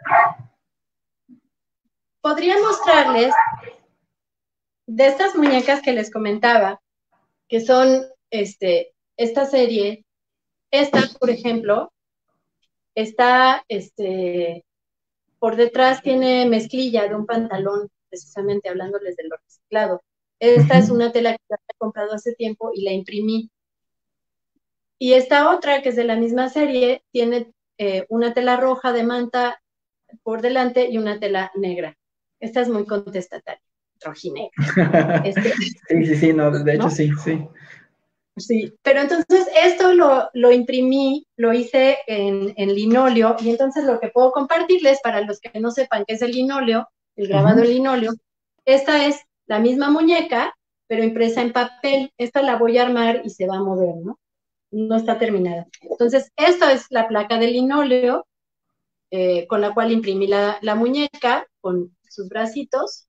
podría mostrarles de estas muñecas que les comentaba, que son este, esta serie, esta, por ejemplo, está, este, por detrás tiene mezclilla de un pantalón, precisamente hablándoles de lo reciclado. Esta uh-huh. es una tela que he comprado hace tiempo y la imprimí. Y esta otra, que es de la misma serie, tiene eh, una tela roja de manta por delante y una tela negra. Esta es muy contestataria, rojinegra. Este, sí, sí, sí, no, de hecho ¿no? sí, sí. Sí, pero entonces esto lo, lo imprimí, lo hice en, en linóleo, y entonces lo que puedo compartirles, para los que no sepan qué es el linóleo, el grabado uh-huh. en linóleo, esta es la misma muñeca, pero impresa en papel. Esta la voy a armar y se va a mover, ¿no? No está terminada. Entonces, esto es la placa de linóleo, eh, con la cual imprimí la, la muñeca, con sus bracitos,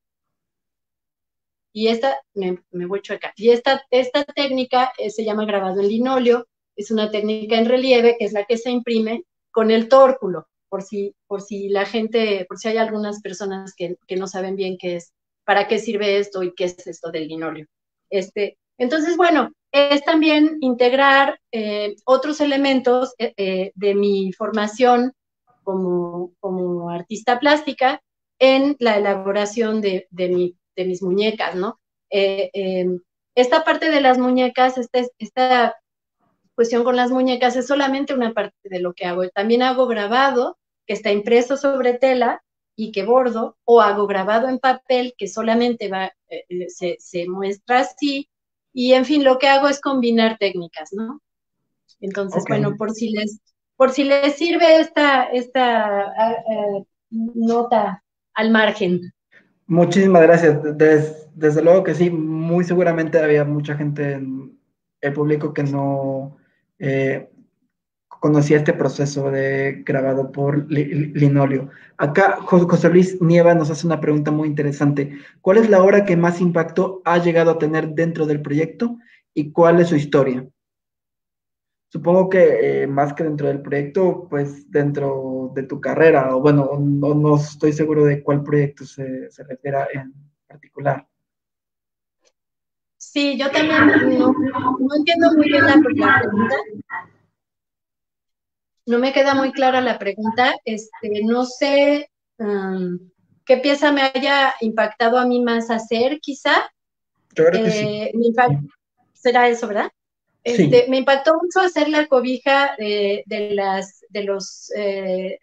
y esta, me, me voy chueca, y esta, esta técnica eh, se llama grabado en linóleo, es una técnica en relieve, que es la que se imprime con el tórculo, por si, por si la gente, por si hay algunas personas que, que no saben bien qué es, para qué sirve esto y qué es esto del linóleo. Este, entonces, bueno, es también integrar eh, otros elementos eh, eh, de mi formación como, como artista plástica en la elaboración de, de mi de mis muñecas, ¿no? Eh, eh, esta parte de las muñecas, esta, esta cuestión con las muñecas es solamente una parte de lo que hago. También hago grabado, que está impreso sobre tela y que bordo, o hago grabado en papel, que solamente va, eh, se, se muestra así, Y en fin, lo que hago es combinar técnicas, ¿no? Entonces, Ok. bueno, por si les, por si les sirve esta, esta uh, uh, nota al margen. Muchísimas gracias. Des- desde luego que sí, muy seguramente había mucha gente en el público que no eh, conocía este proceso de grabado por li- li- Linolio. Acá Jo- José Luis Nieva nos hace una pregunta muy interesante. ¿Cuál es la obra que más impacto ha llegado a tener dentro del proyecto y cuál es su historia? Supongo que eh, más que dentro del proyecto, pues dentro de tu carrera, o bueno, no, no estoy seguro de cuál proyecto se, se refiere en particular. Sí, yo también no, no entiendo muy bien la, la pregunta. No me queda muy clara la pregunta. Este, no sé um, qué pieza me haya impactado a mí más hacer, quizá. Yo creo que sí. Eh, mi impact- será eso, ¿verdad? Sí, Este, me impactó mucho hacer la cobija de, de las de los eh,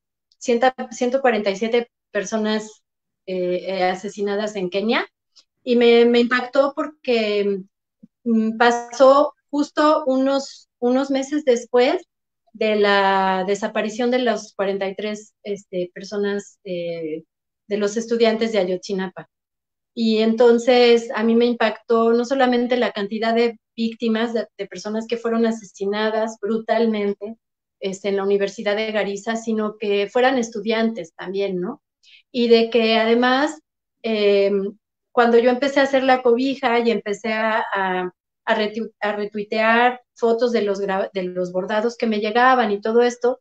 ciento cuarenta y siete personas eh, eh, asesinadas en Kenia. Y me, me impactó porque mm, pasó justo unos, unos meses después de la desaparición de las cuarenta y tres este, personas eh, de los estudiantes de Ayotzinapa. Y entonces a mí me impactó no solamente la cantidad de víctimas, de, de personas que fueron asesinadas brutalmente este, en la Universidad de Garissa, sino que fueran estudiantes también, ¿no? Y de que además, eh, cuando yo empecé a hacer la cobija y empecé a, a, a, retu a retuitear fotos de los, de los bordados que me llegaban y todo esto,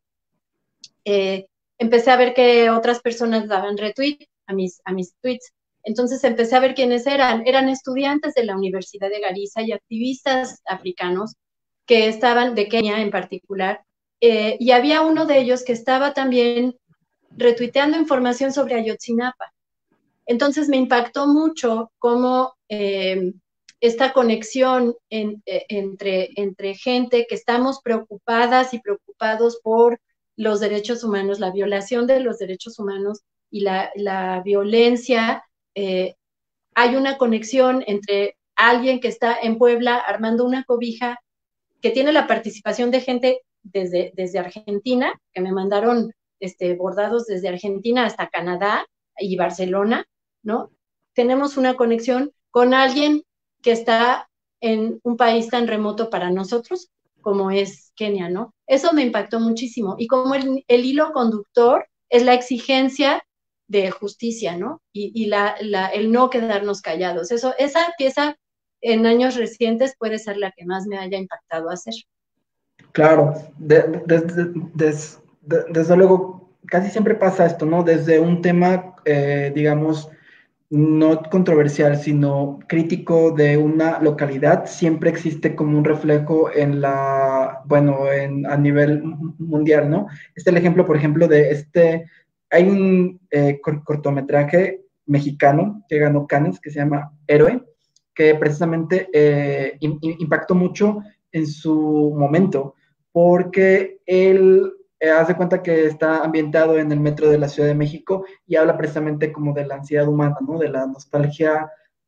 eh, empecé a ver que otras personas daban retweet a mis, a mis tweets. Entonces empecé a ver quiénes eran. Eran estudiantes de la Universidad de Garissa y activistas africanos que estaban, de Kenia en particular, eh, y había uno de ellos que estaba también retuiteando información sobre Ayotzinapa. Entonces me impactó mucho cómo eh, esta conexión en, eh, entre, entre gente que estamos preocupadas y preocupados por los derechos humanos, la violación de los derechos humanos y la, la violencia, eh, hay una conexión entre alguien que está en Puebla armando una cobija, que tiene la participación de gente desde, desde Argentina, que me mandaron este, bordados desde Argentina hasta Canadá y Barcelona, ¿no? Tenemos una conexión con alguien que está en un país tan remoto para nosotros como es Kenia, ¿no? Eso me impactó muchísimo. Y como el, el hilo conductor es la exigencia de justicia, ¿no? Y, y la, la, el no quedarnos callados. Eso, esa pieza en años recientes puede ser la que más me haya impactado hacer. claro. De, de, de, des, de, desde luego, casi siempre pasa esto, ¿no? Desde un tema, eh, digamos, no controversial, sino crítico de una localidad, siempre existe como un reflejo en la, bueno, en, a nivel mundial, ¿no? Este es el ejemplo, por ejemplo, de este, hay un eh, cortometraje mexicano que ganó Cannes, que se llama Héroe, que precisamente eh, impactó mucho en su momento, porque él eh, hace cuenta que está ambientado en el metro de la Ciudad de México y habla precisamente como de la ansiedad humana, ¿no? De la nostalgia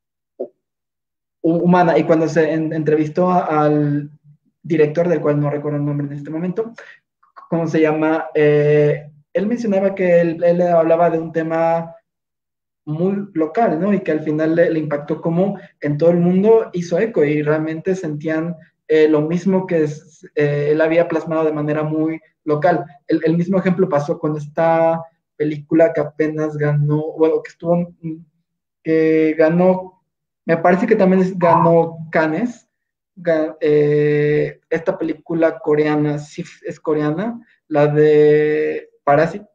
humana. Y cuando se en, entrevistó a, al director, del cual no recuerdo el nombre en este momento, ¿cómo se llama? Eh, él mencionaba que él, él, hablaba de un tema muy local, ¿no? Y que al final le, le impactó como en todo el mundo hizo eco y realmente sentían eh, lo mismo que es, eh, él había plasmado de manera muy local. El, el, mismo ejemplo pasó con esta película que apenas ganó, bueno, que estuvo, que ganó, me parece que también ganó Cannes, gan, eh, esta película coreana, sí es coreana, la de Parasite,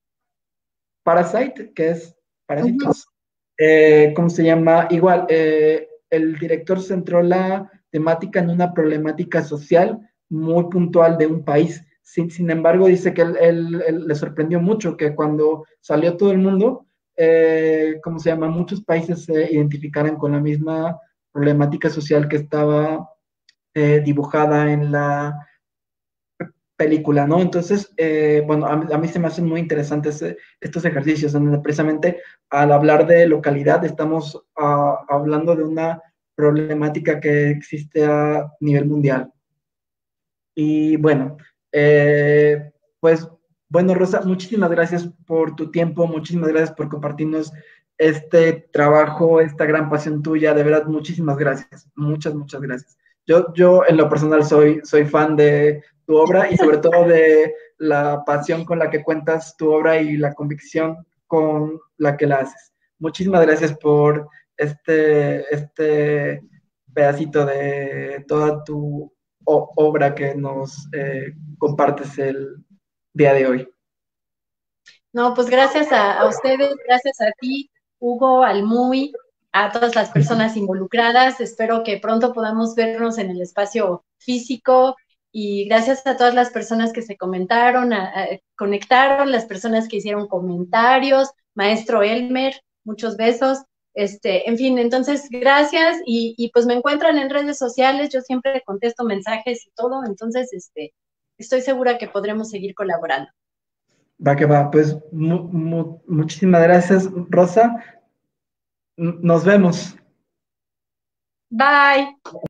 Parasite, que es Uh-huh. Parásitos. Eh, ¿Cómo se llama? Igual, eh, el director centró la temática en una problemática social muy puntual de un país. Sin, sin embargo, dice que él, él, él le sorprendió mucho que cuando salió todo el mundo, eh, ¿cómo se llama? Muchos países se identificaran con la misma problemática social que estaba eh, dibujada en la película, ¿no? Entonces, eh, bueno, a, a, mí se me hacen muy interesantes eh, estos ejercicios, donde precisamente al hablar de localidad estamos uh, hablando de una problemática que existe a nivel mundial. Y bueno, eh, pues bueno, Rosa, muchísimas gracias por tu tiempo, muchísimas gracias por compartirnos este trabajo, esta gran pasión tuya, de verdad, muchísimas gracias, muchas, muchas gracias. Yo, yo en lo personal soy, soy fan de tu obra y sobre todo de la pasión con la que cuentas tu obra y la convicción con la que la haces. Muchísimas gracias por este, este pedacito de toda tu o- obra que nos eh, compartes el día de hoy. No, pues gracias a, a ustedes, gracias a ti, Hugo, al Muy, a todas las personas involucradas. Espero que pronto podamos vernos en el espacio físico y gracias a todas las personas que se comentaron, a, a, conectaron, las personas que hicieron comentarios, maestro Elmer, muchos besos. Este, en fin, entonces gracias y, y pues me encuentran en redes sociales, yo siempre contesto mensajes y todo, entonces este, estoy segura que podremos seguir colaborando. Va que va, pues mu mu muchísimas gracias, Rosa. Nos vemos. Bye.